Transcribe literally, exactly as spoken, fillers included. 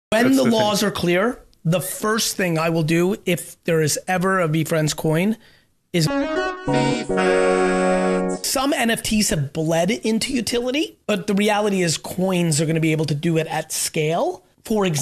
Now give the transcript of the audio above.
When That's the the laws thing. are clear, the first thing I will do if there is ever a VeeFriends coin is some N F Ts have bled into utility, but the reality is coins are going to be able to do it at scale. For example,